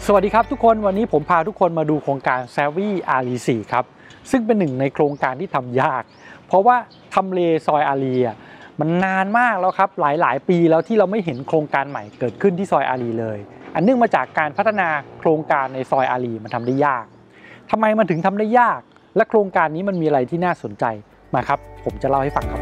สวัสดีครับทุกคนวันนี้ผมพาทุกคนมาดูโครงการ Savvy Aria 4ครับซึ่งเป็นหนึ่งในโครงการที่ทำยากเพราะว่าทำเลซอยอารีมันนานมากแล้วครับหลายปีแล้วที่เราไม่เห็นโครงการใหม่เกิดขึ้นที่ซอยอารีเลยอันเนื่องมาจากการพัฒนาโครงการในซอยอารีมันทำได้ยากทำไมมันถึงทำได้ยากและโครงการนี้มันมีอะไรที่น่าสนใจมาครับผมจะเล่าให้ฟังครับ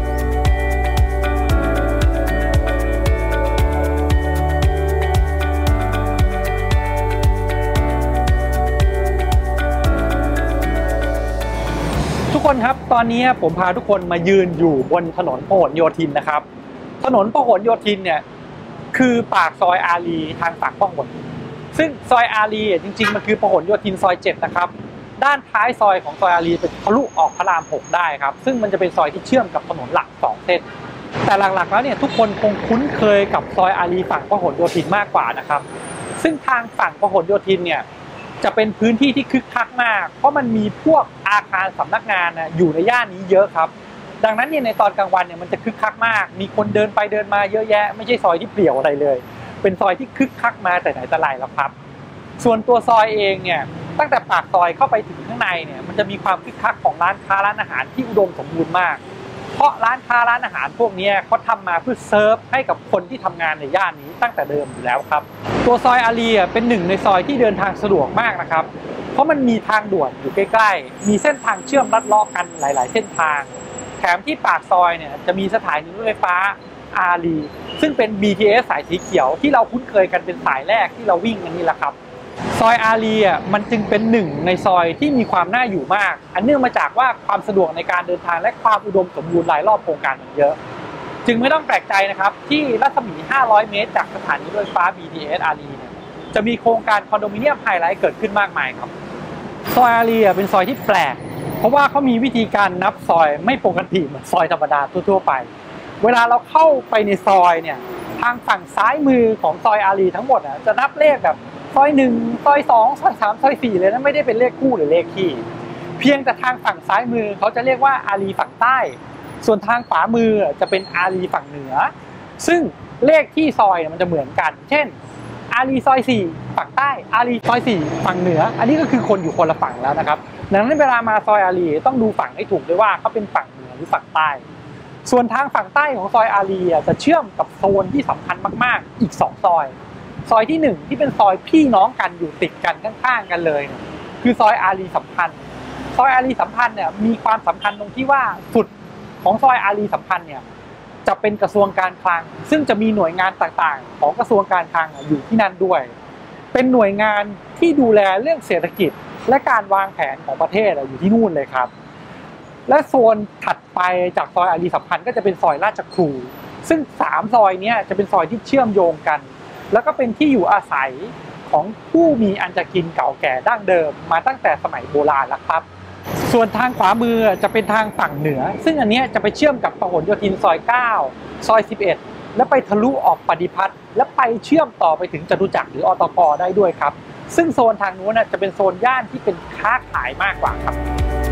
ทุกคนครับตอนนี้ผมพาทุกคนมายืนอยู่บนถนนพหลโยธินนะครับถนนพหลโยธินเนี่ยคือปากซอยอารีทางฝั่งพหลซึ่งซอยอารีจริงๆมันคือพหลโยธินซอย7นะครับด้านท้ายซอยของซอยอารีเป็นทะลุออกพระราม6ได้ครับซึ่งมันจะเป็นซอยที่เชื่อมกับถนนหลัก2เส้นแต่หลักๆแล้วเนี่ยทุกคนคงคุ้นเคยกับซอยอารีฝั่งพหลโยธินมากกว่านะครับซึ่งทางฝั่งพหลโยธินเนี่ยจะเป็นพื้นที่ที่คึกคักมากเพราะมันมีพวกอาคารสำนักงานอยู่ในย่านนี้เยอะครับดังนั้นเนี่ยในตอนกลางวันเนี่ยมันจะคึกคักมากมีคนเดินไปเดินมาเยอะแยะไม่ใช่ซอยที่เปลี่ยวอะไรเลยเป็นซอยที่คึกคักมาแต่ไหนแต่ไรแล้วครับส่วนตัวซอยเองเนี่ยตั้งแต่ปากซอยเข้าไปถึงข้างในเนี่ยมันจะมีความคึกคักของร้านค้าร้านอาหารที่อุดมสมบูรณ์มากเพราะร้านค้าร้านอาหารพวกนี้เขาทำมาเพื่อเซิร์ฟให้กับคนที่ทำงานในย่านนี้ตั้งแต่เดิมอยู่แล้วครับตัวซอยอารีเป็นหนึ่งในซอยที่เดินทางสะดวกมากนะครับเพราะมันมีทางด่วนอยู่ใกล้ๆมีเส้นทางเชื่อมลัดเลาะกันหลายๆเส้นทางแถมที่ปากซอยเนี่ยจะมีสถานีรถไฟฟ้าอารีซึ่งเป็น BTS สายสีเขียวที่เราคุ้นเคยกันเป็นสายแรกที่เราวิ่งกันนี่แหละครับซอยอารีมันจึงเป็นหนึ่งในซอยที่มีความน่าอยู่มากอันเนื่องมาจากว่าความสะดวกในการเดินทางและความอุดมสมบูรณ์รายรอบโครงการมันเยอะจึงไม่ต้องแปลกใจนะครับที่รัศมี500เมตรจากสถานีรถไฟฟ้า BTS อารีจะมีโครงการคอนโดมิเนียมไฮไลท์เกิดขึ้นมากมายครับซอยอารีเป็นซอยที่แปลกเพราะว่าเขามีวิธีการนับซอยไม่ปกติเหมือนซอยธรรมดาทั่วๆไปเวลาเราเข้าไปในซอยเนี่ยทางฝั่งซ้ายมือของซอยอารีทั้งหมดจะนับเลขแบบซอย1ซอย2ซอย3ซอย4เลยนะไม่ได้เป็นเลขคู่หรือเลขคี่เพียงแต่ทางฝั่งซ้ายมือเขาจะเรียกว่าอารีฝั่งใต้ส่วนทางขวามือจะเป็นอารีฝั่งเหนือซึ่งเลขที่ซอยมันจะเหมือนกันเช่นอารีซอย4ฝั่งใต้อารีซอย4ฝั่งเหนืออันนี้ก็คือคนอยู่คนละฝั่งแล้วนะครับดังนั้นเวลามาซอยอารีต้องดูฝั่งให้ถูกด้วยว่าเขาเป็นฝั่งเหนือหรือฝั่งใต้ส่วนทางฝั่งใต้ของซอยอารีจะเชื่อมกับโซนที่สำคัญมากๆอีก2ซอยซอยที่1ที่เป็นซอยพี่น้องกันอยู่ติดกันข้างๆกันเลยคือซอยอารีสัมพันธ์ซอยอารีสัมพันธ์เนี่ยมีความสำคัญตรงที่ว่าสุดของซอยอารีสัมพันธ์เนี่ยจะเป็นกระทรวงการคลังซึ่งจะมีหน่วยงานต่างๆของกระทรวงการคลังอยู่ที่นั่นด้วยเป็นหน่วยงานที่ดูแลเรื่องเศรษฐกิจและการวางแผนของประเทศอยู่ที่นู่นเลยครับและโซนถัดไปจากซอยอารีสัมพันธ์ก็จะเป็นซอยราชครูซึ่ง3ซอยนี้จะเป็นซอยที่เชื่อมโยงกันแล้วก็เป็นที่อยู่อาศัยของผู้มีอันจะกินเก่าแก่ดั้งเดิมมาตั้งแต่สมัยโบราณแล้วครับส่วนทางขวามือจะเป็นทางฝั่งเหนือซึ่งอันนี้จะไปเชื่อมกับพหลโยธินซอย9ซอย11และไปทะลุออกปฏิพัฒน์และไปเชื่อมต่อไปถึงจตุจักรหรืออตกได้ด้วยครับซึ่งโซนทางนู้นจะเป็นโซนย่านที่เป็นค้าขายมากกว่าครับ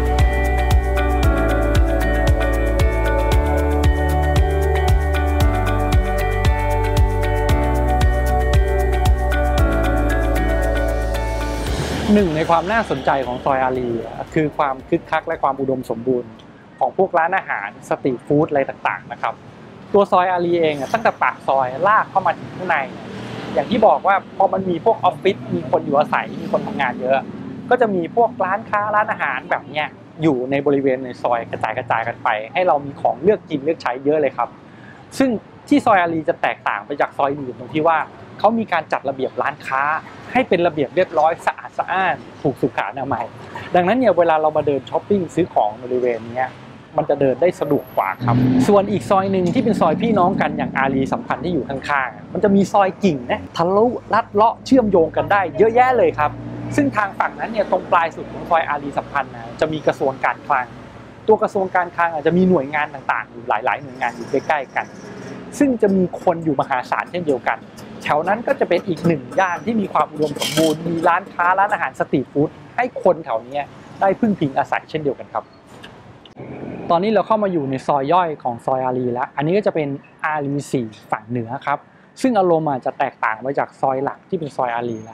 หนึ่งในความน่าสนใจของซอยอารีคือความคึกคักและความอุดมสมบูรณ์ของพวกร้านอาหารสตรีทฟู้ดอะไรต่างๆนะครับตัวซอยอารีเองตั้งแต่ปากซอยลากเข้ามาถึงข้างในอย่างที่บอกว่าพอมันมีพวกออฟฟิศมีคนอยู่อาศัยมีคนทำงานเยอะก็จะมีพวกร้านค้าร้านอาหารแบบนี้อยู่ในบริเวณในซอยกระจายกันไปให้เรามีของเลือกกินเลือกใช้เยอะเลยครับซึ่งที่ซอยอารีจะแตกต่างไปจากซอยอื่นตรงที่ว่าเขามีการจัดระเบียบร้านค้าให้เป็นระเบียบเรียบร้อยสะอาดสะอ้านถูกสุขอนามัยดังนั้นเนี่ยเวลาเรามาเดินช้อปปิ้งซื้อของบริเวณนี้มันจะเดินได้สะดวกกว่าครับส่วนอีกซอยหนึ่งที่เป็นซอยพี่น้องกันอย่างอารีสัมพันธ์ที่อยู่ข้างๆมันจะมีซอยกิ่งนะทะลุลัดเลาะเชื่อมโยงกันได้เยอะแยะเลยครับซึ่งทางฝั่งนั้นเนี่ยตรงปลายสุดของซอยอารีสัมพันธ์จะมีกระทรวงการคลังตัวกระทรวงการคลังอาจจะมีหน่วยงานต่างๆอยู่หลายๆหน่วยงานอยู่ใกล้ๆกันซึ่งจะมีคนอยู่มหาศาลเช่นเดียวกันแถวนั้นก็จะเป็นอีกหนึ่งย่านที่มีความอุดมสมบูรณ์มีร้านค้าร้านอาหารสตรีทฟู้ดให้คนแถวนี้ได้พึ่งพิงอาศัยเช่นเดียวกันครับตอนนี้เราเข้ามาอยู่ในซอยย่อยของซอยอารีแล้วอันนี้ก็จะเป็นอารี4ฝั่งเหนือครับซึ่งอารมณ์อาจจะแตกต่างไปจากซอยหลักที่เป็นซอยอารีแล้ว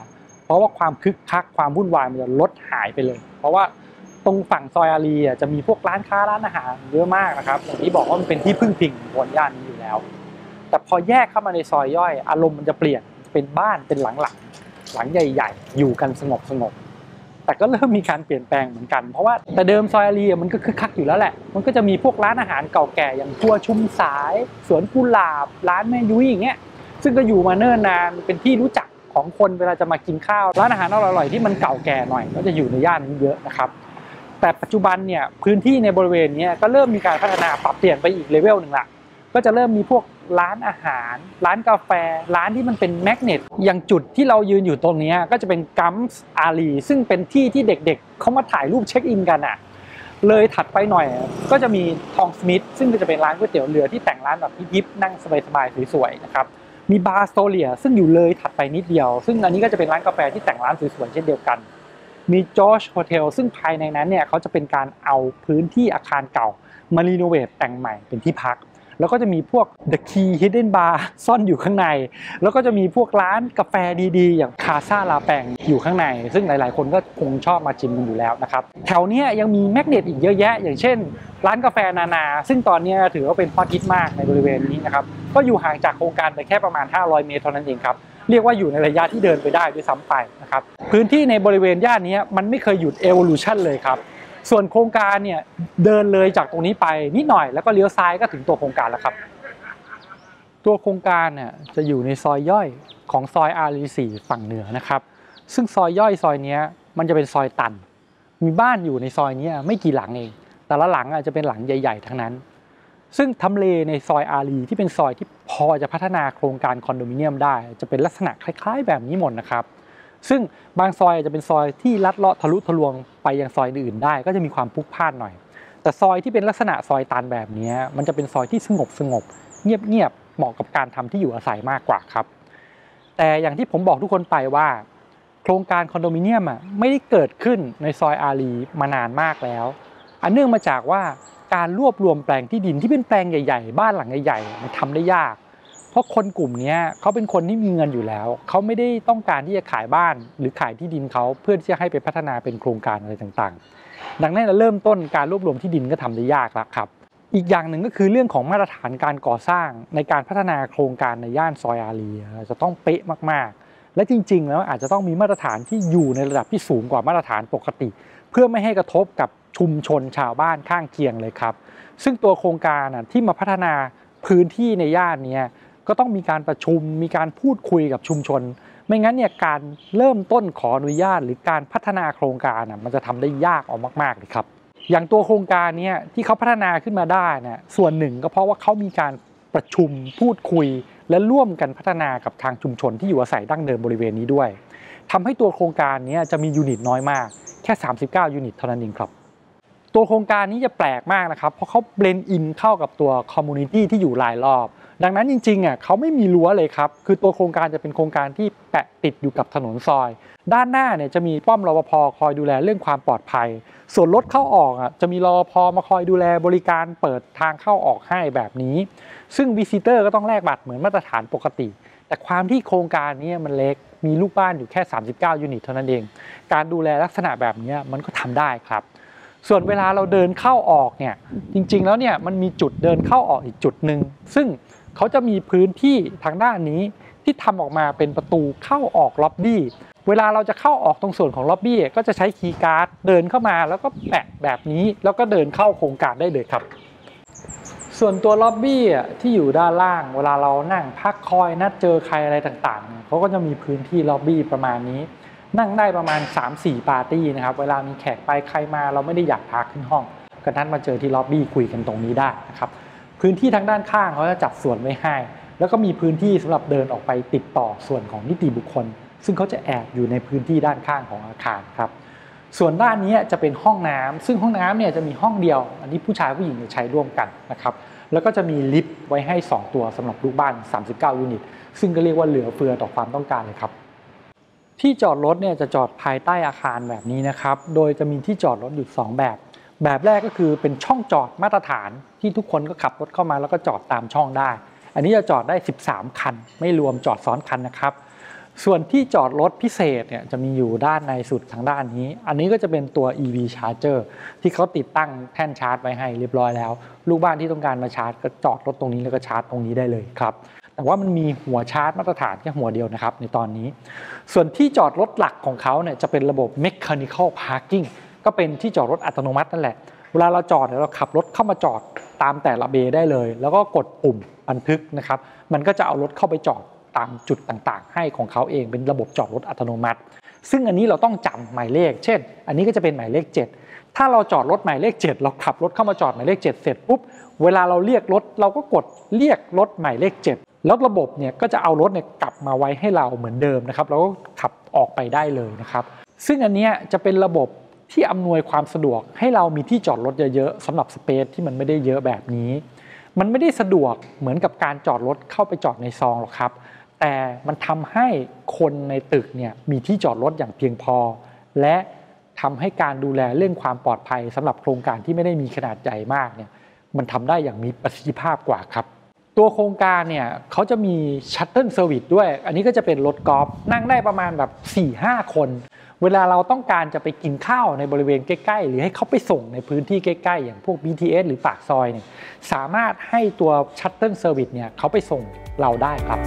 เพราะว่าความคึกคักความวุ่นวายมันจะลดหายไปเลยเพราะว่าตรงฝั่งซอยอารีจะมีพวกร้านค้าร้านอาหารเยอะมากนะครับอย่างที่บอกว่ามันเป็นที่พึ่งพิงบนย่านนี้อยู่แล้วแต่พอแยกเข้ามาในซอยย่อยอารมณ์มันจะเปลี่ยนเป็นบ้านเป็นหลังใหญ่ๆอยู่กันสงบแต่ก็เริ่มมีการเปลี่ยนแปลงเหมือนกันเพราะว่าแต่เดิมซอยอารีมันก็คึกคักอยู่แล้วแหละมันก็จะมีพวกร้านอาหารเก่าแก่อย่างครัวชุมสายสวนกุหลาบร้านแม่ยุ้ยอย่างเงี้ยซึ่งก็อยู่มาเนิ่นนานเป็นที่รู้จักของคนเวลาจะมากินข้าวร้านอาหารอร่อยๆที่มันเก่าแก่หน่อยก็จะอยู่ในย่านนี้เยอะนะครับแต่ปัจจุบันเนี่ยพื้นที่ในบริเวณนี้ก็เริ่มมีการพัฒนาปรับเปลี่ยนไปอีกเลเวลหนึ่งละก็จะเริ่มมีพวกร้านอาหารร้านกาแฟร้านที่มันเป็นแมกเนตอย่างจุดที่เรายืนอยู่ตรงนี้ก็จะเป็นกัมส์อารีซึ่งเป็นที่ที่เด็กๆเขามาถ่ายรูปเช็คอินกันอ่ะเลยถัดไปหน่อยก็จะมีทองสมิธซึ่งก็จะเป็นร้านก๋วยเตี๋ยวเรือที่แต่งร้านแบบฮิปๆนั่งสบายๆสวยๆนะครับมีบาร์โซเลียซึ่งอยู่เลยถัดไปนิดเดียวซึ่งอันนี้ก็จะเป็นร้านกาแฟที่แต่งร้านสวยๆเช่นเดียวกันมีจอร์จโฮเทลซึ่งภายในนั้นเนี่ยเขาจะเป็นการเอาพื้นที่อาคารเก่ามารีโนเวทแต่งใหม่เป็นที่พักแล้วก็จะมีพวก The Key Hidden Bar ซ่อนอยู่ข้างในแล้วก็จะมีพวกร้านกาแฟดีๆอย่างคาซาลาแปงอยู่ข้างในซึ่งหลายๆคนก็คงชอบมาชิมกันอยู่แล้วนะครับแถวนี้ยังมีแมกเนตอีกเยอะแยะอย่างเช่นร้านกาแฟนาซึ่งตอนนี้ถือว่าเป็นฮอตฮิตมากในบริเวณนี้นะครับก็อยู่ห่างจากโครงการไปแค่ประมาณ500เมตรเท่านั้นเองครับเรียกว่าอยู่ในระยะที่เดินไปได้ด้วยซ้ำไปนะครับพื้นที่ในบริเวณย่านนี้มันไม่เคยหยุด evolution เลยครับส่วนโครงการเนี่ยเดินเลยจากตรงนี้ไปนิดหน่อยแล้วก็เลี้ยวซ้ายก็ถึงตัวโครงการแล้วครับตัวโครงการเนี่ยจะอยู่ในซอยย่อยของซอยอารี4ฝั่งเหนือนะครับซึ่งซอยย่อยซอยนี้มันจะเป็นซอยตันมีบ้านอยู่ในซอยนี้ไม่กี่หลังเองแต่ละหลังอาจจะเป็นหลังใหญ่ๆทั้งนั้นซึ่งทำเลในซอยอารีที่เป็นซอยที่พอจะพัฒนาโครงการคอนโดมิเนียมได้จะเป็นลักษณะคล้ายๆแบบนี้หมดนะครับซึ่งบางซอยจะเป็นซอยที่ลัดเลาะทะลุทะลวงไปยังซอยอื่นได้ก็จะมีความพลุกพล่านหน่อยแต่ซอยที่เป็นลักษณะซอยตันแบบนี้มันจะเป็นซอยที่สงบเงียบเหมาะกับการทำที่อยู่อาศัยมากกว่าครับแต่อย่างที่ผมบอกทุกคนไปว่าโครงการคอนโดมิเนียมไม่ได้เกิดขึ้นในซอยอารีมานานมากแล้วอันเนื่องมาจากว่าการรวบรวมแปลงที่ดินที่เป็นแปลงใหญ่ๆบ้านหลังใหญ่ๆมันทำได้ยากเพราะคนกลุ่มนี้เขาเป็นคนที่มีเงินอยู่แล้วเขาไม่ได้ต้องการที่จะขายบ้านหรือขายที่ดินเขาเพื่อที่จะให้ไปพัฒนาเป็นโครงการอะไรต่างๆดังนั้นเริ่มต้นการรวบรวมที่ดินก็ทำได้ยากแล้วครับอีกอย่างหนึ่งก็คือเรื่องของมาตรฐานการก่อสร้างในการพัฒนาโครงการในย่านซอยอารีจะต้องเป๊ะมากๆและจริงๆแล้วอาจจะต้องมีมาตรฐานที่อยู่ในระดับที่สูงกว่ามาตรฐานปกติเพื่อไม่ให้กระทบกับชุมชนชาวบ้านข้างเคียงเลยครับซึ่งตัวโครงการที่มาพัฒนาพื้นที่ในย่านนี้ก็ต้องมีการประชุมมีการพูดคุยกับชุมชนไม่งั้นเนี่ยการเริ่มต้นขออนุญาตหรือการพัฒนาโครงการมันจะทำได้ยากออกมากๆเลยครับอย่างตัวโครงการนี้ที่เขาพัฒนาขึ้นมาได้นะส่วนหนึ่งก็เพราะว่าเขามีการประชุมพูดคุยและร่วมกันพัฒนากับทางชุมชนที่อยู่อาศัยดั้งเดิมบริเวณนี้ด้วยทำให้ตัวโครงการนี้จะมียูนิตน้อยมากแค่39ยูนิตเท่านั้นเองครับตัวโครงการนี้จะแปลกมากนะครับเพราะเขาเบลนด์อินเข้ากับตัวคอมมูนิตี้ที่อยู่รายรอบดังนั้นจริงๆเขาไม่มีรั้วเลยครับคือตัวโครงการจะเป็นโครงการที่แปะติดอยู่กับถนนซอยด้านหน้าเนี่ยจะมีป้อมรปภคอยดูแลเรื่องความปลอดภัยส่วนรถเข้าออกจะมีรปภมาคอยดูแลบริการเปิดทางเข้าออกให้แบบนี้ซึ่งวิซิเตอร์ก็ต้องแลกบัตรเหมือนมาตรฐานปกติแต่ความที่โครงการนี้มันเล็กมีลูกบ้านอยู่แค่39ยูนิตเท่านั้นเองการดูแลลักษณะแบบนี้มันก็ทำได้ครับส่วนเวลาเราเดินเข้าออกเนี่ยจริงๆแล้วเนี่ยมันมีจุดเดินเข้าออกอีกจุดหนึ่งซึ่งเขาจะมีพื้นที่ทางด้านนี้ที่ทำออกมาเป็นประตูเข้าออกล็อบบี้เวลาเราจะเข้าออกตรงส่วนของล็อบบี้ก็จะใช้คีย์การ์ดเดินเข้ามาแล้วก็แปะแบบนี้แล้วก็เดินเข้าโครงการได้เลยครับส่วนตัวล็อบบี้ที่อยู่ด้านล่างเวลาเรานั่งพักคอยนัดเจอใครอะไรต่างๆเขาก็จะมีพื้นที่ล็อบบี้ประมาณนี้นั่งได้ประมาณ 3-4 ปาร์ตี้นะครับเวลามีแขกไปใครมาเราไม่ได้อยากพาขึ้นห้องก็นัดมาเจอที่ล็อบบี้คุยกันตรงนี้ได้นะครับพื้นที่ทางด้านข้างเขาจะจัดส่วนไว้ให้แล้วก็มีพื้นที่สำหรับเดินออกไปติดต่อส่วนของนิติบุคคลซึ่งเขาจะแอบอยู่ในพื้นที่ด้านข้างของอาคารครับส่วนด้านนี้จะเป็นห้องน้ำซึ่งห้องน้ำเนี่ยจะมีห้องเดียวอันนี้ผู้ชายผู้หญิงใช้ร่วมกันนะครับแล้วก็จะมีลิฟต์ไว้ให้2ตัวสำหรับลูกบ้าน39ยูนิตซึ่งก็เรียกว่าเหลือเฟือต่อความต้องการเลยครับที่จอดรถเนี่ยจะจอดภายใต้อาคารแบบนี้นะครับโดยจะมีที่จอดรถอยู่2แบบแรกก็คือเป็นช่องจอดมาตรฐานที่ทุกคนก็ขับรถเข้ามาแล้วก็จอดตามช่องได้อันนี้จะจอดได้13คันไม่รวมจอดซ้อนคันนะครับส่วนที่จอดรถพิเศษเนี่ยจะมีอยู่ด้านในสุดทางด้านนี้อันนี้ก็จะเป็นตัว EV Charger ที่เขาติดตั้งแท่นชาร์จไว้ให้เรียบร้อยแล้วลูกบ้านที่ต้องการมาชาร์จก็จอดรถตรงนี้แล้วก็ชาร์จตรงนี้ได้เลยครับแต่ว่ามันมีหัวชาร์จมาตรฐานแค่หัวเดียวนะครับในตอนนี้ส่วนที่จอดรถหลักของเขาเนี่ยจะเป็นระบบ Mechanical Parking ก็เป็นที่จอดรถอัตโนมัตินั่นแหละเวลาเราจอดเราขับรถเข้ามาจอดตามแต่ละเบย์ได้เลยแล้วก็กดปุ่มบันทึกนะครับมันก็จะเอารถเข้าไปจอดตามจุดต่างๆให้ของเขาเองเป็นระบบจอดรถอัตโนมัติซึ่งอันนี้เราต้องจำหมายเลขเช่นอันนี้ก็จะเป็นหมายเลข7ถ้าเราจอดรถหมายเลข7เราขับรถเข้ามาจอดหมายเลข7เสร็จปุ๊บเวลาเราเรียกรถเราก็กดเรียกรถหมายเลข7แล้วระบบเนี่ยก็จะเอารถเนี่ยกลับมาไว้ให้เราเหมือนเดิมนะครับแล้วก็ขับออกไปได้เลยนะครับซึ่งอันนี้จะเป็นระบบที่อำนวยความสะดวกให้เรามีที่จอดรถเยอะๆสำหรับสเปซที่มันไม่ได้เยอะแบบนี้มันไม่ได้สะดวกเหมือนกับการจอดรถเข้าไปจอดในซองหรอกครับแต่มันทำให้คนในตึกเนี่ยมีที่จอดรถอย่างเพียงพอและทำให้การดูแลเรื่องความปลอดภัยสำหรับโครงการที่ไม่ได้มีขนาดใหญ่มากเนี่ยมันทำได้อย่างมีประสิทธิภาพกว่าครับตัวโครงการเนี่ยเขาจะมีชัตเทิลเซอร์วิสด้วยอันนี้ก็จะเป็นรถกอล์ฟนั่งได้ประมาณแบบ 4-5 คนเวลาเราต้องการจะไปกินข้าวในบริเวณใกล้ๆหรือให้เขาไปส่งในพื้นที่ใกล้ๆอย่างพวก BTS หรือปากซอยเนี่ยสามารถให้ตัวชัตเทิลเซอร์วิสเนี่ยเขาไปส่งเราได้ครับ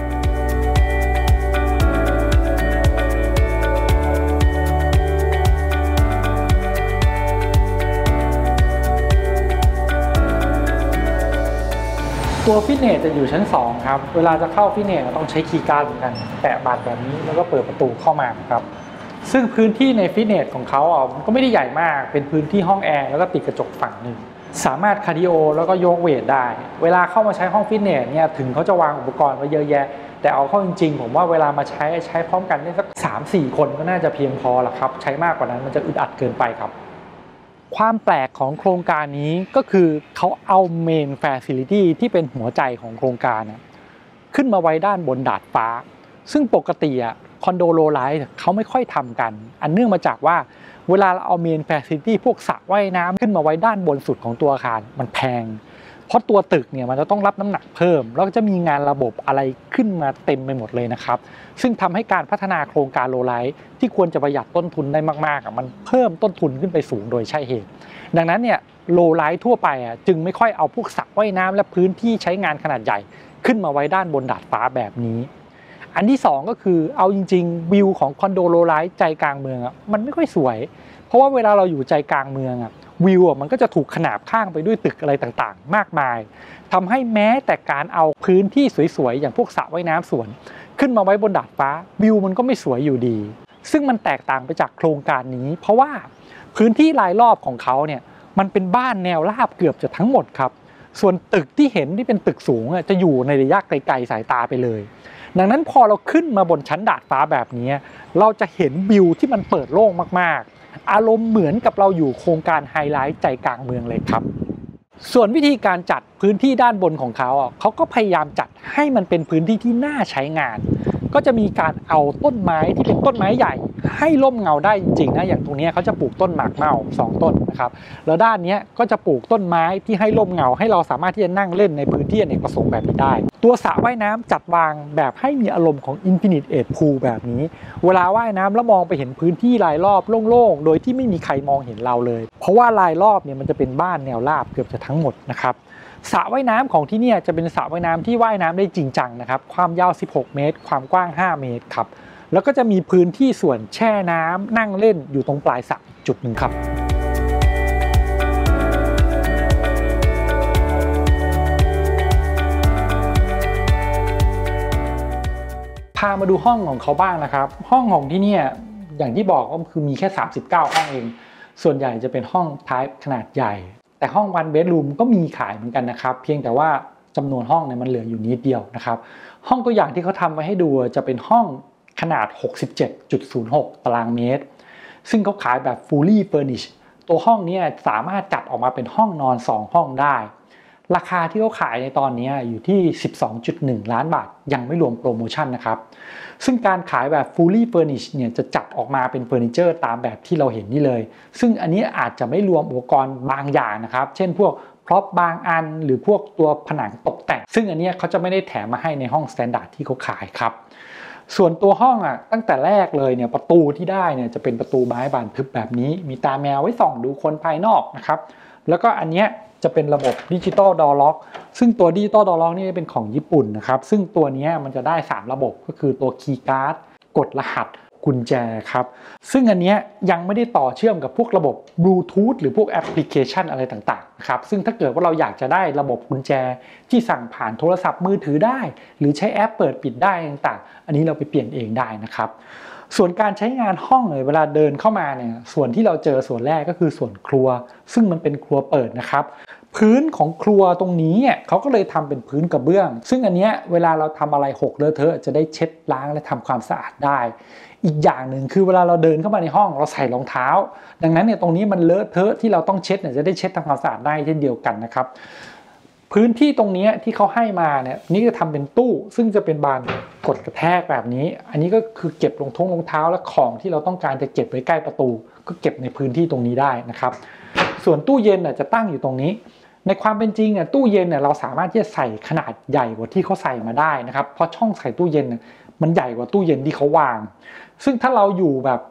ตัวฟิตเนสจะอยู่ชั้น2ครับเวลาจะเข้าฟิตเนสต้องใช้คีย์การ์ดเหมือนกันแตะบัตรแบบนี้แล้วก็เปิดประตูเข้ามาครับซึ่งพื้นที่ในฟิตเนสของเขามันก็ไม่ได้ใหญ่มากเป็นพื้นที่ห้องแอร์แล้วก็ติดกระจกฝั่งหนึ่งสามารถคาร์ดิโอแล้วก็ยกเวทได้เวลาเข้ามาใช้ห้องฟิตเนสเนี่ยถึงเขาจะวางอุปกรณ์ไว้เยอะแยะแต่เอาเข้าจริงๆผมว่าเวลามาใช้พร้อมกันได้สัก 3-4 คนก็น่าจะเพียงพอละครับใช้มากกว่านั้นมันจะอึดอัดเกินไปครับความแปลกของโครงการนี้ก็คือเขาเอาเมนแฟซิลิตี้ที่เป็นหัวใจของโครงการขึ้นมาไว้ด้านบนดาดฟ้าซึ่งปกติคอนโดโลไลท์เขาไม่ค่อยทำกันอันเนื่องมาจากว่าเวลาเราเอาเมนแฟซิลิตี้พวกสระว่ายน้ำขึ้นมาไว้ด้านบนสุดของตัวอาคารมันแพงเพราะตัวตึกเนี่ยมันจะต้องรับน้ำหนักเพิ่มแล้วก็จะมีงานระบบอะไรขึ้นมาเต็มไปหมดเลยนะครับซึ่งทำให้การพัฒนาโครงการโลไลท์ที่ควรจะประหยัดต้นทุนได้มากๆมันเพิ่มต้นทุนขึ้นไปสูงโดยใช่เหตุดังนั้นเนี่ยโลไลท์ทั่วไปจึงไม่ค่อยเอาพวกสระว่ายน้ำและพื้นที่ใช้งานขนาดใหญ่ขึ้นมาไว้ด้านบนดาดฟ้าแบบนี้อันที่2ก็คือเอาจริงๆวิวของคอนโดโลไลท์ใจกลางเมืองมันไม่ค่อยสวยเพราะว่าเวลาเราอยู่ใจกลางเมืองวิวมันก็จะถูกขนาบข้างไปด้วยตึกอะไรต่างๆมากมายทำให้แม้แต่การเอาพื้นที่สวยๆอย่างพวกสระว่ายน้ำสวนขึ้นมาไว้บนดาดฟ้าวิวมันก็ไม่สวยอยู่ดีซึ่งมันแตกต่างไปจากโครงการนี้เพราะว่าพื้นที่รายรอบของเขาเนี่ยมันเป็นบ้านแนวราบเกือบจะทั้งหมดครับส่วนตึกที่เห็นที่เป็นตึกสูงจะอยู่ในระยะไกลๆสายตาไปเลยดังนั้นพอเราขึ้นมาบนชั้นดาดฟ้าแบบนี้เราจะเห็นวิวที่มันเปิดโล่งมากๆอารมณ์เหมือนกับเราอยู่โครงการไฮไลท์ใจกลางเมืองเลยครับส่วนวิธีการจัดพื้นที่ด้านบนของเขาเขาก็พยายามจัดให้มันเป็นพื้นที่ที่น่าใช้งานก็จะมีการเอาต้นไม้ที่เป็นต้นไม้ใหญ่ให้ร่มเงาได้จริงๆนะอย่างตรงนี้เขาจะปลูกต้นหมากเม่า2ต้นนะครับแล้วด้านนี้ก็จะปลูกต้นไม้ที่ให้ร่มเงาให้เราสามารถที่จะนั่งเล่นในพื้นที่อเนกประสงค์แบบนี้ได้ตัวสระว่ายน้ำจัดวางแบบให้มีอารมณ์ของ Infinite Edge Pool แบบนี้เวลาว่ายน้ำแล้วมองไปเห็นพื้นที่รายรอบโล่งๆโดยที่ไม่มีใครมองเห็นเราเลยเพราะว่ารายรอบเนี่ยมันจะเป็นบ้านแนวราบเกือบจะทั้งหมดนะครับสระว่ายน้ำของที่นี่จะเป็นสระว่ายน้ำที่ว่ายน้ำได้จริงจังนะครับความยาว16เมตรความกว้าง5เมตรครับแล้วก็จะมีพื้นที่ส่วนแช่น้ำนั่งเล่นอยู่ตรงปลายสระจุดหนึ่งครับพามาดูห้องของเขาบ้างนะครับห้องของที่นี่อย่างที่บอกก็คือมีแค่39ห้องเองส่วนใหญ่จะเป็นห้องไทป์ขนาดใหญ่แต่ห้องone bedroomก็มีขายเหมือนกันนะครับเพียงแต่ว่าจำนวนห้องเนี่ยมันเหลืออยู่นิดเดียวนะครับห้องตัวอย่างที่เขาทำไว้ให้ดูจะเป็นห้องขนาด 67.06 ตารางเมตรซึ่งเขาขายแบบ fully furnished ตัวห้องนี้สามารถจัดออกมาเป็นห้องนอน2ห้องได้ราคาที่เขาขายในตอนนี้อยู่ที่ 12.1 ล้านบาทยังไม่รวมโปรโมชั่นนะครับซึ่งการขายแบบ fully furnished เนี่ยจะจัดออกมาเป็นเฟอร์นิเจอร์ตามแบบที่เราเห็นนี่เลยซึ่งอันนี้อาจจะไม่รวมอุปกรณ์บางอย่างนะครับเช่นพวกพร็อพบางอันหรือพวกตัวผนังตกแต่งซึ่งอันนี้เขาจะไม่ได้แถมมาให้ในห้อง standard ที่เขาขายครับส่วนตัวห้องตั้งแต่แรกเลยเนี่ยประตูที่ได้เนี่ยจะเป็นประตูไม้บานทึบแบบนี้มีตาแมวไว้ส่องดูคนภายนอกนะครับแล้วก็อันเนี้ยจะเป็นระบบดิจิตอลดอร์ล็อกซึ่งตัวดิจิตอลดอร์ล็อกนี่เป็นของญี่ปุ่นนะครับซึ่งตัวนี้มันจะได้3ระบบก็คือตัวคีย์การ์ดกดรหัสกุญแจครับซึ่งอันนี้ยังไม่ได้ต่อเชื่อมกับพวกระบบบลูทูธหรือพวกแอปพลิเคชันอะไรต่างๆนะครับซึ่งถ้าเกิดว่าเราอยากจะได้ระบบกุญแจที่สั่งผ่านโทรศัพท์มือถือได้หรือใช้แอปเปิดปิดได้ต่างๆอันนี้เราไปเปลี่ยนเองได้นะครับส่วนการใช้งานห้องเลยเวลาเดินเข้ามาเนี่ยส่วนที่เราเจอส่วนแรกก็คือส่วนครัวซึ่งมันเป็นครัวเปิดนะครับพื้นของครัวตรงนี้เขาก็เลยทำเป็นพื้นกระเบื้องซึ่งอันนี้เวลาเราทำอะไรหกเลอะเทอะจะได้เช็ดล้างและทำความสะอาดได้อีกอย่างหนึ่งคือเวลาเราเดินเข้ามาในห้องเราใส่รองเท้าดังนั้นเนี่ยตรงนี้มันเลอะเทอะที่เราต้องเช็ดเนี่ยจะได้เช็ดทำความสะอาดได้เช่นเดียวกันนะครับพื้นที่ตรงนี้ที่เขาให้มาเนี่ยนี่จะทำเป็นตู้ซึ่งจะเป็นบานกดกระแทกแบบนี้อันนี้ก็คือเก็บรองเท้าและของที่เราต้องการจะเก็บไว้ใกล้ประตูก็เก็บในพื้นที่ตรงนี้ได้นะครับส่วนตู้เย็นจะตั้งอยู่ตรงนี้ในความเป็นจริงตู้เย็นเราสามารถที่จะใส่ขนาดใหญ่กว่าที่เขาใส่มาได้นะครับเพราะช่องใส่ตู้เย็นมันใหญ่กว่าตู้เย็นที่เขาวางซึ่งถ้าเราอยู่แบบ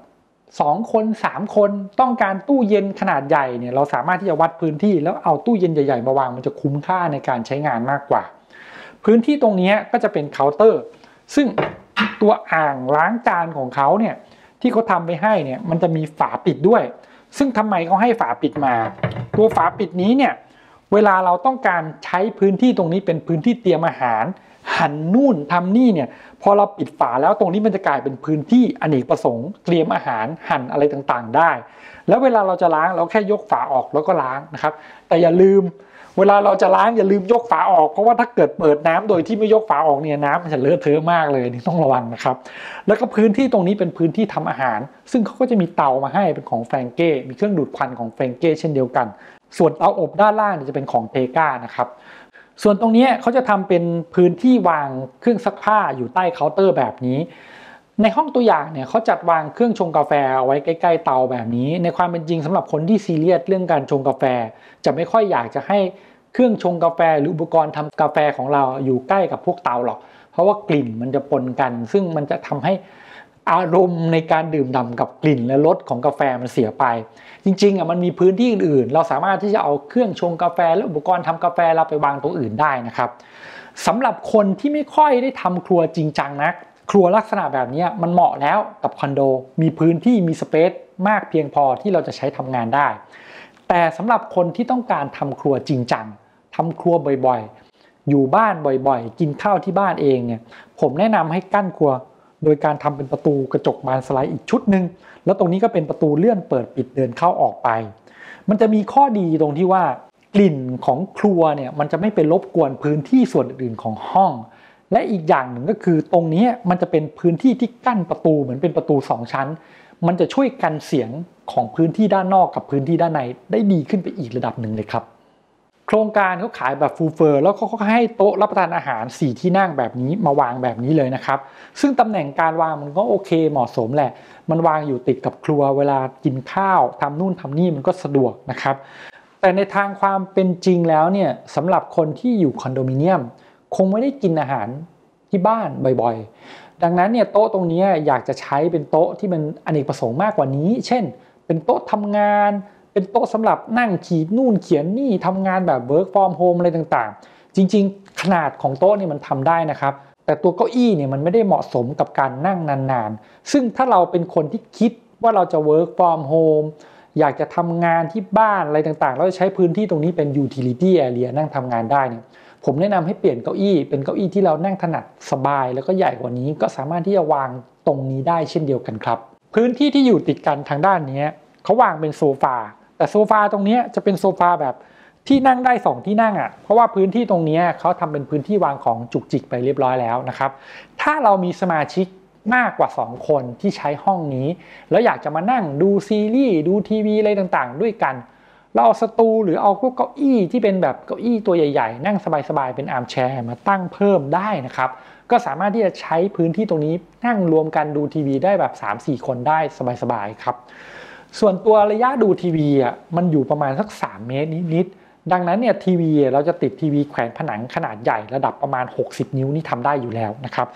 2คน3คนต้องการตู้เย็นขนาดใหญ่เนี่ยเราสามารถที่จะวัดพื้นที่แล้วเอาตู้เย็นใหญ่ๆมาวางมันจะคุ้มค่าในการใช้งานมากกว่าพื้นที่ตรงนี้ก็จะเป็นเคาน์เตอร์ซึ่งตัวอ่างล้างจานของเขาเนี่ยที่เขาทำไปให้เนี่ยมันจะมีฝาปิดด้วยซึ่งทำไมเขาให้ฝาปิดมาตัวฝาปิดนี้เนี่ยเวลาเราต้องการใช้พื้นที่ตรงนี้เป็นพื้นที่เตรียมอาหารหั่นนู่นทำนี่เนี่ยพอเราปิดฝาแล้วตรงนี้มันจะกลายเป็นพื้นที่อเนกประสงค์เตรียมอาหารหั่นอะไรต่างๆได้แล้วเวลาเราจะล้างเราแค่ยกฝาออกแล้วก็ล้างนะครับแต่อย่าลืมเวลาเราจะล้างอย่าลืมยกฝาออกเพราะว่าถ้าเกิดเปิดน้ำโดยที่ไม่ยกฝาออกเนี่ยน้ำมันจะเลอะเทอะมากเลยนี่ต้องระวังนะครับแล้วก็พื้นที่ตรงนี้เป็นพื้นที่ทำอาหารซึ่งเขาก็จะมีเตามาให้เป็นของแฟรงเก้มีเครื่องดูดควันของแฟรงเก้เช่นเดียวกันส่วนเตาอบด้านล่างจะเป็นของเทก้านะครับส่วนตรงนี้เขาจะทำเป็นพื้นที่วางเครื่องซักผ้าอยู่ใต้เคาน์เตอร์แบบนี้ในห้องตัวอย่างเนี่ยเขาจัดวางเครื่องชงกาแฟเอาไว้ใกล้ๆเตาแบบนี้ในความเป็นจริงสำหรับคนที่ซีเรียสเรื่องการชงกาแฟจะไม่ค่อยอยากจะให้เครื่องชงกาแฟหรืออุปกรณ์ทำกาแฟของเราอยู่ใกล้กับพวกเตาหรอกเพราะว่ากลิ่นมันจะปนกันซึ่งมันจะทำให้อารมณ์ในการดื่มด่ำกับกลิ่นและรสของกาแฟมันเสียไปจริงๆมันมีพื้นที่อื่นๆเราสามารถที่จะเอาเครื่องชงกาแฟและอุปกรณ์ทำกาแฟเราไปวางตรงอื่นได้นะครับสำหรับคนที่ไม่ค่อยได้ทำครัวจริงจังนักครัวลักษณะแบบนี้มันเหมาะแล้วกับคอนโดมีพื้นที่มีสเปซมากเพียงพอที่เราจะใช้ทำงานได้แต่สำหรับคนที่ต้องการทำครัวจริงจังทำครัวบ่อยๆอยู่บ้านบ่อยๆกินข้าวที่บ้านเองเนี่ยผมแนะนำให้กั้นครัวโดยการทำเป็นประตูกระจกบานสไลด์อีกชุดหนึ่งแล้วตรงนี้ก็เป็นประตูเลื่อนเปิดปิดเดินเข้าออกไปมันจะมีข้อดีตรงที่ว่ากลิ่นของครัวเนี่ยมันจะไม่ไปรบกวนพื้นที่ส่วนอื่นของห้องและอีกอย่างหนึ่งก็คือตรงนี้มันจะเป็นพื้นที่ที่กั้นประตูเหมือนเป็นประตู2ชั้นมันจะช่วยกันเสียงของพื้นที่ด้านนอกกับพื้นที่ด้านในได้ดีขึ้นไปอีกระดับหนึ่งเลยครับโครงการเขาขายแบบฟูลเฟอร์แล้วเขาก็ให้โต๊ะรับประทานอาหาร4ที่นั่งแบบนี้มาวางแบบนี้เลยนะครับซึ่งตำแหน่งการวางมันก็โอเคเหมาะสมแหละมันวางอยู่ติดกับครัวเวลากินข้าวทำนู่นทำนี่มันก็สะดวกนะครับแต่ในทางความเป็นจริงแล้วเนี่ยสำหรับคนที่อยู่คอนโดมิเนียมคงไม่ได้กินอาหารที่บ้านบ่อยๆดังนั้นเนี่ยโต๊ะตรงนี้อยากจะใช้เป็นโต๊ะที่มันอเนกประสงค์มากกว่านี้เช่นเป็นโต๊ะทำงานเป็นโต๊ะสำหรับนั่งขีดนู่นเขียนนี่ทำงานแบบ work from home อะไรต่างๆจริงๆขนาดของโต๊ะนี่มันทำได้นะครับแต่ตัวเก้าอี้เนี่ยมันไม่ได้เหมาะสมกับการนั่งนานๆซึ่งถ้าเราเป็นคนที่คิดว่าเราจะ work from home อยากจะทำงานที่บ้านอะไรต่างๆแล้วใช้พื้นที่ตรงนี้เป็น utility area นั่งทำงานได้เนี่ยผมแนะนำให้เปลี่ยนเก้าอี้เป็นเก้าอี้ที่เรานั่งถนัดสบายแล้วก็ใหญ่กว่านี้ก็สามารถที่จะวางตรงนี้ได้เช่นเดียวกันครับพื้นที่ที่อยู่ติดกันทางด้านนี้เขาวางเป็นโซฟาแต่โซฟาตรงนี้จะเป็นโซฟาแบบที่นั่งได้2ที่นั่งเพราะว่าพื้นที่ตรงนี้เขาทำเป็นพื้นที่วางของจุกจิกไปเรียบร้อยแล้วนะครับถ้าเรามีสมาชิกมากกว่า2คนที่ใช้ห้องนี้แล้วอยากจะมานั่งดูซีรีส์ดูทีวีอะไรต่างๆด้วยกันเราเอาสตูหรือเอาพวกเก้าอี้ที่เป็นแบบเก้าอี้ตัวใหญ่ๆนั่งสบายๆเป็นอาร์มแชร์มาตั้งเพิ่มได้นะครับก็สามารถที่จะใช้พื้นที่ตรงนี้นั่งรวมกันดูทีวีได้แบบ 3-4 คนได้สบายๆครับส่วนตัวระยะดูทีวีมันอยู่ประมาณสัก3 เมตรนิดๆดังนั้นเนี่ยทีวีเราจะติดทีวีแขวนผนังขนาดใหญ่ระดับประมาณ60 นิ้วนี่ทำได้อยู่แล้วนะครับ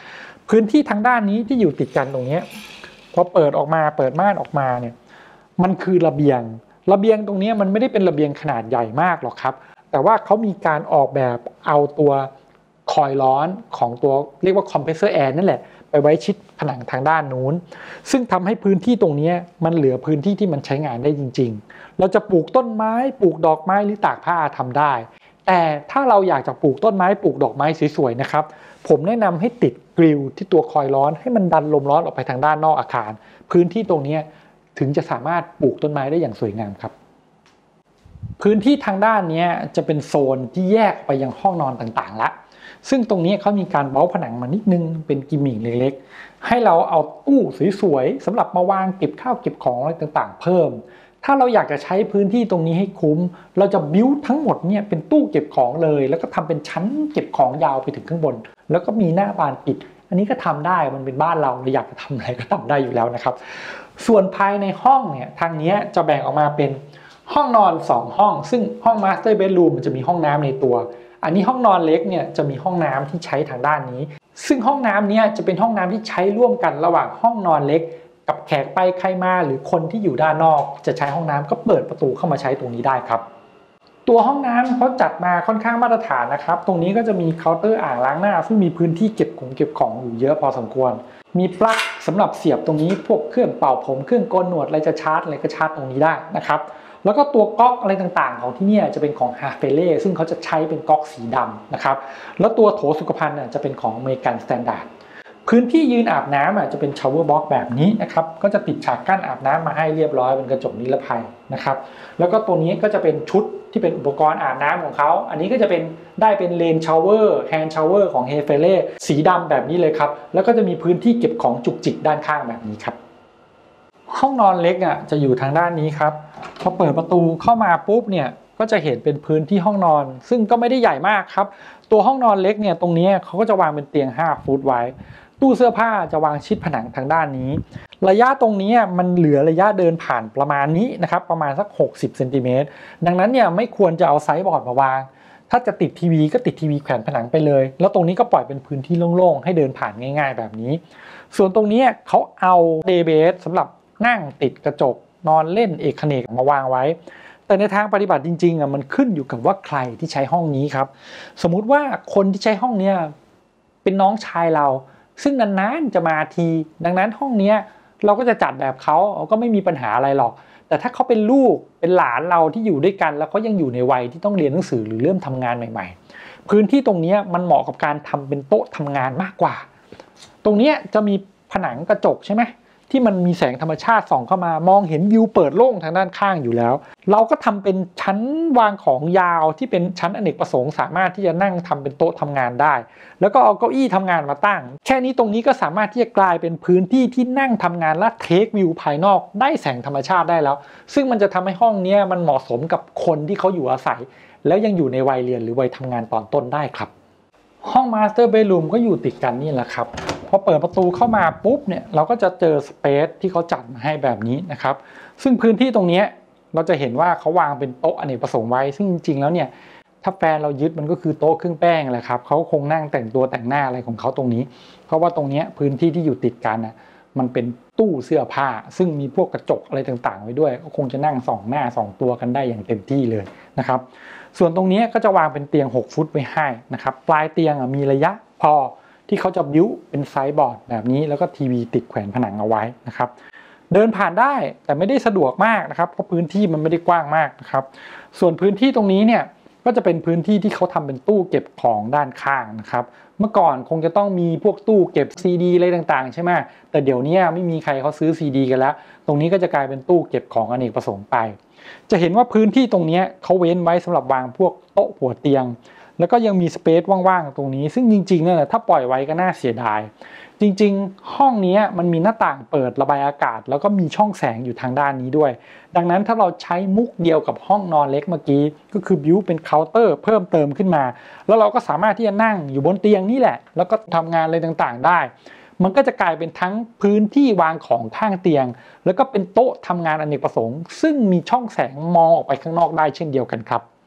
พื้นที่ทางด้านนี้ที่อยู่ติดกันตรงนี้พอเปิดออกมาเปิดม่านออกมาเนี่ยมันคือระเบียงตรงนี้มันไม่ได้เป็นระเบียงขนาดใหญ่มากหรอกครับแต่ว่าเขามีการออกแบบเอาตัวคอยล์ร้อนของตัวเรียกว่าคอมเพรสเซอร์แอร์นั่นแหละไปไว้ชิดผนังทางด้านนู้นซึ่งทำให้พื้นที่ตรงนี้มันเหลือพื้นที่ที่มันใช้งานได้จริงๆเราจะปลูกต้นไม้ปลูกดอกไม้หรือตากผ้าทำได้แต่ถ้าเราอยากจะปลูกต้นไม้ปลูกดอกไม้สวยๆนะครับผมแนะนำให้ติดกริลที่ตัวคอยล์ร้อนให้มันดันลมร้อนออกไปทางด้านนอกอาคารพื้นที่ตรงนี้ถึงจะสามารถปลูกต้นไม้ได้อย่างสวยงามครับพื้นที่ทางด้านนี้จะเป็นโซนที่แยกไปยังห้องนอนต่างๆละซึ่งตรงนี้เขามีการเบ้าผนังมานิดนึงเป็นกิมมิคเล็กๆให้เราเอาตู้สวยๆสำหรับมาวางเก็บข้าวเก็บของอะไรต่างๆเพิ่มถ้าเราอยากจะใช้พื้นที่ตรงนี้ให้คุ้มเราจะบิ้วทั้งหมดเนี่ยเป็นตู้เก็บของเลยแล้วก็ทำเป็นชั้นเก็บของยาวไปถึงข้างบนแล้วก็มีหน้าบานปิดอันนี้ก็ทำได้มันเป็นบ้านเราอยากจะทำอะไรก็ทำได้อยู่แล้วนะครับส่วนภายในห้องเนี่ยทางนี้จะแบ่งออกมาเป็นห้องนอน2ห้องซึ่งห้องมาสเตอร์เบดรูมมันจะมีห้องน้ำในตัวอันนี้ห้องนอนเล็กเนี่ยจะมีห้องน้ำที่ใช้ทางด้านนี้ซึ่งห้องน้ำเนี่ยจะเป็นห้องน้ำที่ใช้ร่วมกันระหว่างห้องนอนเล็กกับแขกไปใครมาหรือคนที่อยู่ด้านนอกจะใช้ห้องน้ำก็เปิดประตูเข้ามาใช้ตรงนี้ได้ครับตัวห้องน้ำเขาจัดมาค่อนข้างมาตรฐานนะครับตรงนี้ก็จะมีเคาน์เตอร์อ่างล้างหน้าซึ่งมีพื้นที่เก็บของอยู่เยอะพอสมควรมีปลั๊กสำหรับเสียบตรงนี้พวกเครื่องเป่าผมเครื่องโกนหนวดอะไรจะชาร์จอะไรก็ชาร์จตรงนี้ได้นะครับแล้วก็ตัวก๊อกอะไรต่างๆของที่นี่จะเป็นของ Harfele ซึ่งเขาจะใช้เป็นก๊อกสีดำนะครับแล้วตัวโถสุขภัณฑ์จะเป็นของอเมริกันสแตนดาร์ดพื้นที่ยืนอาบน้ำจะเป็นชาวเวอร์บ็อกแบบนี้นะครับก็จะปิดฉากกั้นอาบน้ำมาให้เรียบร้อยเป็นกระจกนิรภัยนะครับแล้วก็ตัวนี้ก็จะเป็นชุดที่เป็นอุปกรณ์อาบน้ำของเขาอันนี้ก็จะเป็นได้เป็นเลนชาวเวอร์แฮนด์ชาวเวอร์ของ Harfele สีดำแบบนี้เลยครับแล้วก็จะมีพื้นที่เก็บของจุกจิกด้านข้างแบบนี้ครับห้องนอนเล็กจะอยู่ทางด้านนี้ครับพอเปิดประตูเข้ามาปุ๊บเนี่ยก็จะเห็นเป็นพื้นที่ห้องนอนซึ่งก็ไม่ได้ใหญ่มากครับตัวห้องนอนเล็กเนี่ยตรงนี้เขาก็จะวางเป็นเตียง5 ฟุตไว้ตู้เสื้อผ้าจะวางชิดผนังทางด้านนี้ระยะตรงนี้มันเหลือระยะเดินผ่านประมาณนี้นะครับประมาณสัก60 เซนติเมตรดังนั้นเนี่ยไม่ควรจะเอาไซส์บอร์ดมาวางถ้าจะติดทีวีก็ติดทีวีแขวนผนังไปเลยแล้วตรงนี้ก็ปล่อยเป็นพื้นที่โล่งๆให้เดินผ่านง่ายๆแบบนี้ส่วนตรงนี้เขาเอาเดย์เบสสำหรับนั่งติดกระจกนอนเล่นเอกเขนกมาวางไว้แต่ในทางปฏิบัติจริงๆมันขึ้นอยู่กับว่าใครที่ใช้ห้องนี้ครับสมมุติว่าคนที่ใช้ห้องนี้เป็นน้องชายเราซึ่งนานๆจะมาทีดังนั้นห้องนี้เราก็จะจัดแบบเขาก็ไม่มีปัญหาอะไรหรอกแต่ถ้าเขาเป็นลูกเป็นหลานเราที่อยู่ด้วยกันแล้วเขายังอยู่ในวัยที่ต้องเรียนหนังสือหรือเริ่มทำงานใหม่ๆพื้นที่ตรงนี้มันเหมาะกับการทำเป็นโต๊ะทำงานมากกว่าตรงนี้จะมีผนังกระจกใช่ไหมที่มันมีแสงธรรมชาติส่องเข้ามามองเห็นวิวเปิดโล่งทางด้านข้างอยู่แล้วเราก็ทำเป็นชั้นวางของยาวที่เป็นชั้นอเนกประสงค์สามารถที่จะนั่งทำเป็นโต๊ะทำงานได้แล้วก็เอาเก้าอี้ทำงานมาตั้งแค่นี้ตรงนี้ก็สามารถที่จะกลายเป็นพื้นที่ที่นั่งทำงานและเทควิวภายนอกได้แสงธรรมชาติได้แล้วซึ่งมันจะทำให้ห้องนี้มันเหมาะสมกับคนที่เขาอยู่อาศัยแล้วยังอยู่ในวัยเรียนหรือวัยทำงานตอนต้นได้ครับห้องมาสเตอร์เบดรูมก็อยู่ติดกันนี่แหละครับพอเปิดประตูเข้ามาปุ๊บเนี่ยเราก็จะเจอสเปซที่เขาจัดมาให้แบบนี้นะครับซึ่งพื้นที่ตรงนี้เราจะเห็นว่าเขาวางเป็นโต๊ะอเนกประสงค์ไว้ซึ่งจริงๆแล้วเนี่ยถ้าแฟนเรายึดมันก็คือโต๊ะเครื่องแป้งแหละครับเขาคงนั่งแต่งตัวแต่งหน้าอะไรของเขาตรงนี้เพราะว่าตรงนี้พื้นที่ที่อยู่ติดกันมันเป็นตู้เสื้อผ้าซึ่งมีพวกกระจกอะไรต่างๆไว้ด้วยก็คงจะนั่ง2 หน้า 2 ตัวกันได้อย่างเต็มที่เลยนะครับส่วนตรงนี้ก็จะวางเป็นเตียง6 ฟุตไว้ให้นะครับปลายเตียงมีระยะพอที่เขาจะบิ้วเป็นไซส์บอร์ดแบบนี้แล้วก็ทีวีติดแขวนผนังเอาไว้นะครับเดินผ่านได้แต่ไม่ได้สะดวกมากนะครับเพราะพื้นที่มันไม่ได้กว้างมากนะครับส่วนพื้นที่ตรงนี้เนี่ยก็จะเป็นพื้นที่ที่เขาทำเป็นตู้เก็บของด้านข้างนะครับเมื่อก่อนคงจะต้องมีพวกตู้เก็บซีดีอะไรต่างๆใช่ไหมแต่เดี๋ยวนี้ไม่มีใครเขาซื้อซีดีกันแล้วตรงนี้ก็จะกลายเป็นตู้เก็บของอเนกประสงค์ไปจะเห็นว่าพื้นที่ตรงนี้เขาเว้นไว้สำหรับวางพวกโต๊ะหัวเตียงแล้วก็ยังมีสเปซว่างๆตรงนี้ซึ่งจริงๆเนี่ยถ้าปล่อยไว้ก็น่าเสียดายจริงๆห้องนี้มันมีหน้าต่างเปิดระบายอากาศแล้วก็มีช่องแสงอยู่ทางด้านนี้ด้วยดังนั้นถ้าเราใช้มุกเดียวกับห้องนอนเล็กเมื่อกี้ก็คือบิ้วเป็นเคาน์เตอร์เพิ่มเติมขึ้นมาแล้วเราก็สามารถที่จะนั่งอยู่บนเตียงนี่แหละแล้วก็ทำงานอะไรต่างๆได้มันก็จะกลายเป็นทั้งพื้นที่วางของข้างเตียงแล้วก็เป็นโต๊ะทำงานอเนกประสงค์ซึ่งมีช่องแสงมองออกไปข้างนอกได้เช่นเดียวกันครับ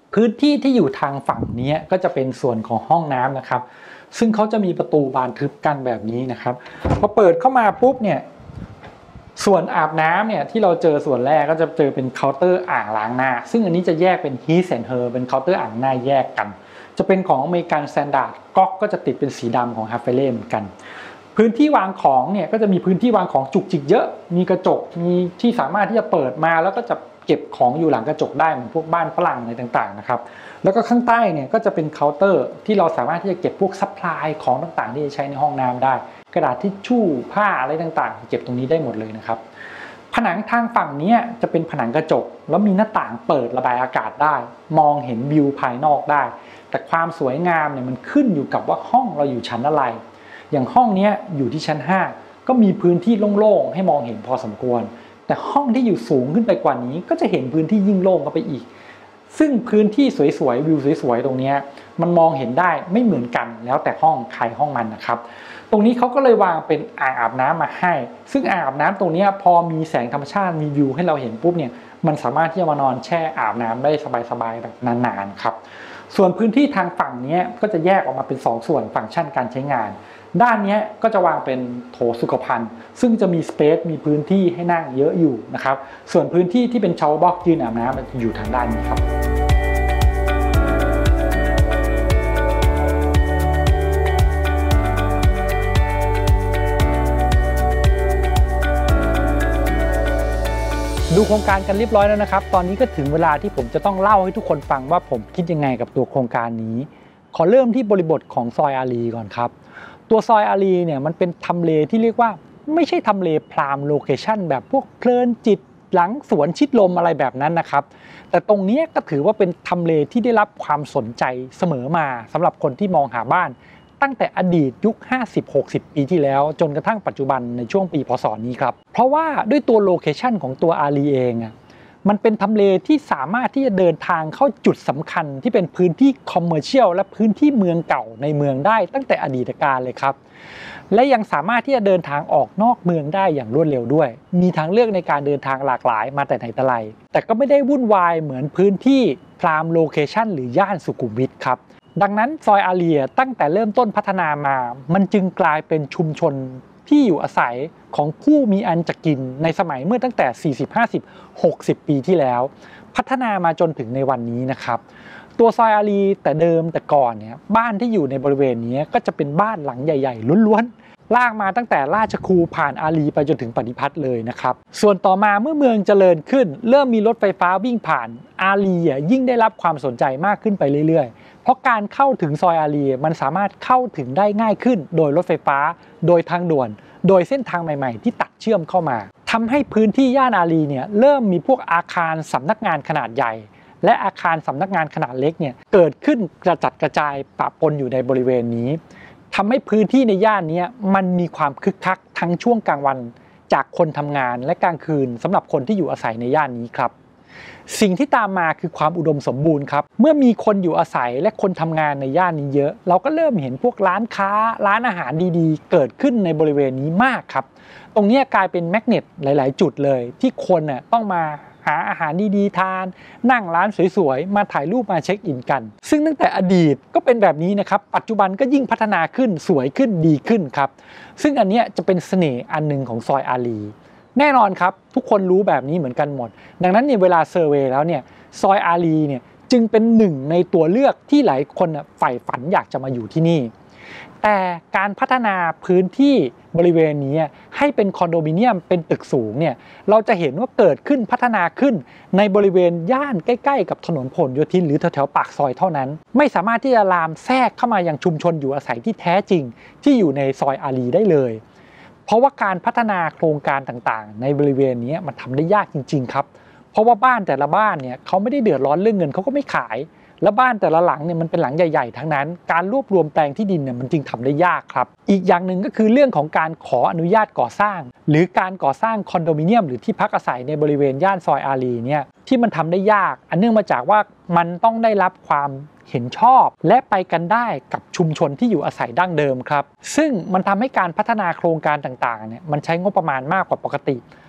พื้นที่ที่อยู่ทางฝั่งนี้ก็จะเป็นส่วนของห้องน้ำนะครับซึ่งเขาจะมีประตูบานทึบกันแบบนี้นะครับพอเปิดเข้ามาปุ๊บเนี่ยส่วนอาบน้ำเนี่ยที่เราเจอส่วนแรกก็จะเจอเป็นเคาน์เตอร์อ่างล้างหน้าซึ่งอันนี้จะแยกเป็น His and Her เป็นเคาน์เตอร์อ่างหน้าแยกกันจะเป็นของอเมริกันสแตนดาร์ดก๊อกก็จะติดเป็นสีดำของฮาเฟเล่เหมือนกันพื้นที่วางของเนี่ยก็จะมีพื้นที่วางของจุกจิกเยอะมีกระจกมีที่สามารถที่จะเปิดมาแล้วก็จะเก็บของอยู่หลังกระจกได้เหมือนพวกบ้านฝรั่งอะไรต่างๆนะครับแล้วก็ข้างใต้เนี่ยก็จะเป็นเคาน์เตอร์ที่เราสามารถที่จะเก็บพวกซัพพลายของต่างๆที่จะใช้ในห้องน้ำได้กระดาษทิชชู่ผ้าอะไรต่างๆเก็บตรงนี้ได้หมดเลยนะครับผนังทางฝั่งนี้จะเป็นผนังกระจกแล้วมีหน้าต่างเปิดระบายอากาศได้มองเห็นวิวภายนอกได้แต่ความสวยงามเนี่ยมันขึ้นอยู่กับว่าห้องเราอยู่ชั้นอะไรอย่างห้องนี้อยู่ที่ชั้น5ก็มีพื้นที่โล่งๆให้มองเห็นพอสมควรแต่ห้องที่อยู่สูงขึ้นไปกว่านี้ก็จะเห็นพื้นที่ยิ่งโล่งเข้าไปอีกซึ่งพื้นที่สวยๆวิวสวยๆตรงนี้มันมองเห็นได้ไม่เหมือนกันแล้วแต่ห้องใครห้องมันนะครับตรงนี้เขาก็เลยวางเป็นอ่างอาบน้ำมาให้ซึ่งอ่างอาบน้ำตรงนี้พอมีแสงธรรมชาติมีวิวให้เราเห็นปุ๊บเนี่ยมันสามารถที่จะมานอนแช่อาบน้ำได้สบายๆแบบนานๆครับส่วนพื้นที่ทางฝั่งนี้ก็จะแยกออกมาเป็น2ส่วนฟังก์ชันการใช้งานด้านนี้ก็จะวางเป็นโถสุขภัณฑ์ซึ่งจะมีสเปซมีพื้นที่ให้นั่งเยอะอยู่นะครับส่วนพื้นที่ที่เป็นชาวบ็อกยืนอาบน้ำมันอยู่ทางด้านนี้ครับดูโครงการกันเรียบร้อยแล้วนะครับตอนนี้ก็ถึงเวลาที่ผมจะต้องเล่าให้ทุกคนฟังว่าผมคิดยังไงกับตัวโครงการนี้ขอเริ่มที่บริบทของซอยอารีก่อนครับตัวซอยอารีเนี่ยมันเป็นทำเลที่เรียกว่าไม่ใช่ทำเลพรามโลเคชั่นแบบพวกเพลินจิตหลังสวนชิดลมอะไรแบบนั้นนะครับแต่ตรงนี้ก็ถือว่าเป็นทำเลที่ได้รับความสนใจเสมอมาสำหรับคนที่มองหาบ้านตั้งแต่อดีตยุค 50-60 ปีที่แล้วจนกระทั่งปัจจุบันในช่วงปีพ.ศ.นี้ครับเพราะว่าด้วยตัวโลเคชั่นของตัวอารีเองมันเป็นทำเลที่สามารถที่จะเดินทางเข้าจุดสำคัญที่เป็นพื้นที่คอมเมอร์เชียลและพื้นที่เมืองเก่าในเมืองได้ตั้งแต่อดีตกาลเลยครับและยังสามารถที่จะเดินทางออกนอกเมืองได้อย่างรวดเร็วด้วยมีทางเลือกในการเดินทางหลากหลายมาแต่ไหนแต่ไรแต่ก็ไม่ได้วุ่นวายเหมือนพื้นที่พรามโลเคชั่นหรือย่านสุขุมวิทครับดังนั้นซอยอารีตั้งแต่เริ่มต้นพัฒนามามันจึงกลายเป็นชุมชนที่อยู่อาศัยของผู้มีอันจะกินในสมัยเมื่อตั้งแต่ 40-50-60 ปีที่แล้วพัฒนามาจนถึงในวันนี้นะครับตัวซอยอารีแต่เดิมแต่ก่อนเนี่ยบ้านที่อยู่ในบริเวณนี้ก็จะเป็นบ้านหลังใหญ่ๆล้วนๆลากมาตั้งแต่ราชครูผ่านอารีไปจนถึงปฏิพัฒน์เลยนะครับส่วนต่อมาเมื่อเมืองเจริญขึ้นเริ่มมีรถไฟฟ้าวิ่งผ่านอารียิ่งได้รับความสนใจมากขึ้นไปเรื่อยๆเพราะการเข้าถึงซอยอารีมันสามารถเข้าถึงได้ง่ายขึ้นโดยรถไฟฟ้าโดยทางด่วนโดยเส้นทางใหม่ๆที่ตัดเชื่อมเข้ามาทำให้พื้นที่ย่านอารีเนี่ยเริ่มมีพวกอาคารสำนักงานขนาดใหญ่และอาคารสำนักงานขนาดเล็กเนี่ยเกิดขึ้นกระจัดกระจายปะปนอยู่ในบริเวณนี้ทำให้พื้นที่ในย่านนี้มันมีความคึกคักทั้งช่วงกลางวันจากคนทำงานและกลางคืนสำหรับคนที่อยู่อาศัยในย่านนี้ครับสิ่งที่ตามมาคือความอุดมสมบูรณ์ครับเมื่อมีคนอยู่อาศัยและคนทำงานในย่านนี้เยอะเราก็เริ่มเห็นพวกร้านค้าร้านอาหารดีๆเกิดขึ้นในบริเวณนี้มากครับตรงนี้กลายเป็นแมกเนตหลายๆจุดเลยที่คนต้องมาหาอาหารดีๆทานนั่งร้านสวยๆมาถ่ายรูปมาเช็คอินกันซึ่งตั้งแต่อดีตก็เป็นแบบนี้นะครับปัจจุบันก็ยิ่งพัฒนาขึ้นสวยขึ้นดีขึ้นครับซึ่งอันนี้จะเป็นเสน่ห์อันหนึ่งของซอยอารีแน่นอนครับทุกคนรู้แบบนี้เหมือนกันหมดดังนั้นเนี่ยเวลาเซอร์เวย์แล้วเนี่ยซอยอารีเนี่ยจึงเป็นหนึ่งในตัวเลือกที่หลายคนใฝ่ฝันอยากจะมาอยู่ที่นี่แต่การพัฒนาพื้นที่บริเวณนี้ให้เป็นคอนโดมิเนียมเป็นตึกสูงเนี่ยเราจะเห็นว่าเกิดขึ้นพัฒนาขึ้นในบริเวณย่านใกล้ๆกับถนนพหลโยธินหรือแถวๆปากซอยเท่านั้นไม่สามารถที่จะลามแทรกเข้ามายังชุมชนอยู่อาศัยที่แท้จริงที่อยู่ในซอยอารีได้เลยเพราะว่าการพัฒนาโครงการต่างๆในบริเวณนี้มันทำได้ยากจริงๆครับเพราะว่าบ้านแต่ละบ้านเนี่ยเขาไม่ได้เดือดร้อนเรื่องเงินเขาก็ไม่ขายและบ้านแต่ละหลังเนี่ยมันเป็นหลังใหญ่ๆทั้งนั้นการรวบรวมแปลงที่ดินเนี่ยมันจึงทำได้ยากครับอีกอย่างหนึ่งก็คือเรื่องของการขออนุญาตก่อสร้างหรือการก่อสร้างคอนโดมิเนียมหรือที่พักอาศัยในบริเวณย่านซอยอารีเนี่ยที่มันทำได้ยากอันเนื่องมาจากว่ามันต้องได้รับความเห็นชอบและไปกันได้กับชุมชนที่อยู่อาศัยดั้งเดิมครับซึ่งมันทำให้การพัฒนาโครงการต่างๆเนี่ยมันใช้งบประมาณมากกว่าปกติ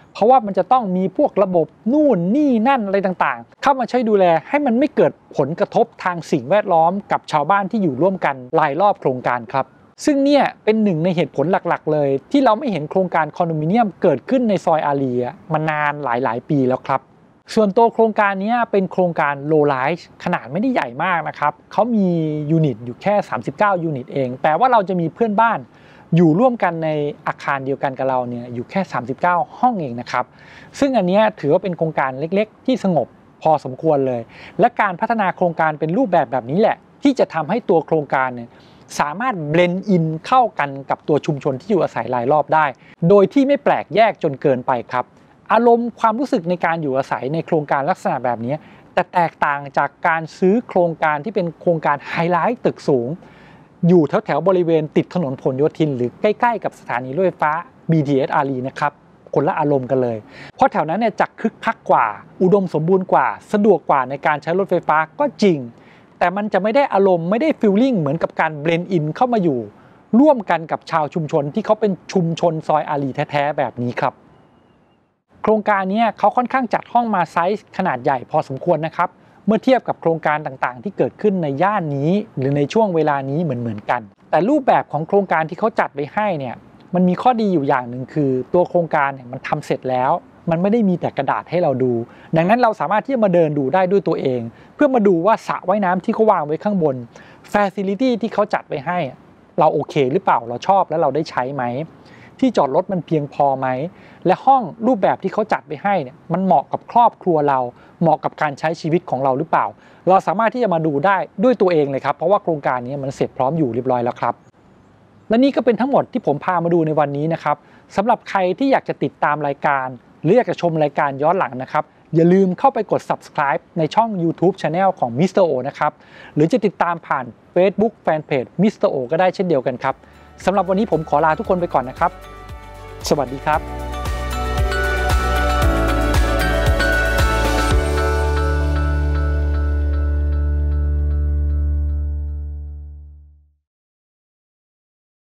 เพราะว่ามันจะต้องมีพวกระบบนู่นนี่นั่นอะไรต่างๆเข้ามาช่วยดูแลให้มันไม่เกิดผลกระทบทางสิ่งแวดล้อมกับชาวบ้านที่อยู่ร่วมกันรายรอบโครงการครับซึ่งเนี่ยเป็นหนึ่งในเหตุผลหลักๆเลยที่เราไม่เห็นโครงการคอนโดมิเนียมเกิดขึ้นในซอยอารีมานานหลายปีแล้วครับส่วนตัวโครงการนี้เป็นโครงการ low rise ขนาดไม่ได้ใหญ่มากนะครับเขามียูนิตอยู่แค่39ยูนิตเองแปลว่าเราจะมีเพื่อนบ้านอยู่ร่วมกันในอาคารเดียวกันกับเราเนี่ยอยู่แค่39ห้องเองนะครับซึ่งอันนี้ถือว่าเป็นโครงการเล็กๆที่สงบพอสมควรเลยและการพัฒนาโครงการเป็นรูปแบบนี้แหละที่จะทำให้ตัวโครงการเนี่ยสามารถเบลนด์อินเข้ากันกับตัวชุมชนที่อยู่อาศัยรายรอบได้โดยที่ไม่แปลกแยกจนเกินไปครับอารมณ์ความรู้สึกในการอยู่อาศัยในโครงการลักษณะแบบนี้แต่แตกต่างจากการซื้อโครงการที่เป็นโครงการไฮไลท์ตึกสูงอยู่แถวบริเวณติดถนนพหลโยธินหรือใกล้ๆกับสถานีรถไฟฟ้า BTS อารีนะครับคนละอารมณ์กันเลยเพราะแถวนั้นเนี่ยจะคึกคักกว่าอุดมสมบูรณ์กว่าสะดวกกว่าในการใช้รถไฟฟ้าก็จริงแต่มันจะไม่ได้อารมณ์ไม่ได้ฟีลลิ่งเหมือนกับการเบลนด์อินเข้ามาอยู่ร่วมกันกับชาวชุมชนที่เขาเป็นชุมชนซอยอารีแท้ๆแบบนี้ครับโครงการนี้เขาค่อนข้างจัดห้องมาไซส์ขนาดใหญ่พอสมควรนะครับเมื่อเทียบกับโครงการต่างๆที่เกิดขึ้นในย่านนี้หรือในช่วงเวลานี้เหมือนกันแต่รูปแบบของโครงการที่เขาจัดไว้ให้เนี่ยมันมีข้อดีอยู่อย่างหนึ่งคือตัวโครงการเนี่ยมันทำเสร็จแล้วมันไม่ได้มีแต่กระดาษให้เราดูดังนั้นเราสามารถที่จะมาเดินดูได้ด้วยตัวเองเพื่อมาดูว่าสระว่ายน้ำที่เขาวางไว้ข้างบน Facility ที่เขาจัดไว้ให้เราโอเคหรือเปล่าเราชอบแล้วเราได้ใช้ไหมที่จอดรถมันเพียงพอไหมและห้องรูปแบบที่เขาจัดไว้ให้เนี่ยมันเหมาะกับครอบครัวเราเหมาะกับการใช้ชีวิตของเราหรือเปล่าเราสามารถที่จะมาดูได้ด้วยตัวเองเลยครับเพราะว่าโครงการนี้มันเสร็จพร้อมอยู่เรียบร้อยแล้วครับและนี่ก็เป็นทั้งหมดที่ผมพามาดูในวันนี้นะครับสำหรับใครที่อยากจะติดตามรายการหรืออยากจะชมรายการย้อนหลังนะครับอย่าลืมเข้าไปกด subscribe ในช่อง YouTube Channel ของ Mr. O นะครับหรือจะติดตามผ่าน Facebook Fanpage Mr. O ก็ได้เช่นเดียวกันครับสำหรับวันนี้ผมขอลาทุกคนไปก่อนนะครับสวัสดีครับ